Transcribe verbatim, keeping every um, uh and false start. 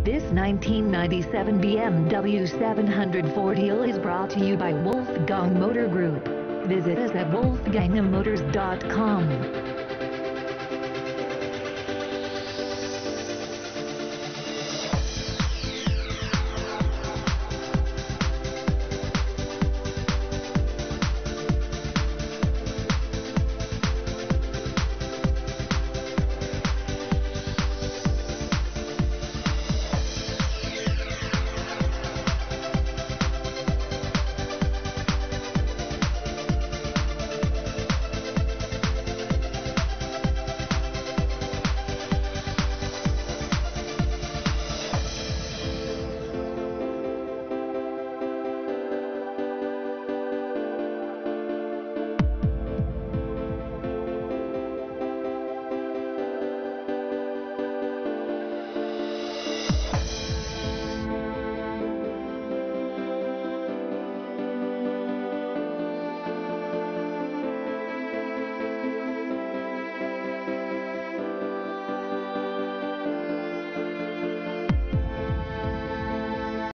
This nineteen ninety-seven B M W seven forty L is brought to you by Wolfgang Motor Group. Visit us at wolfgang motors dot com.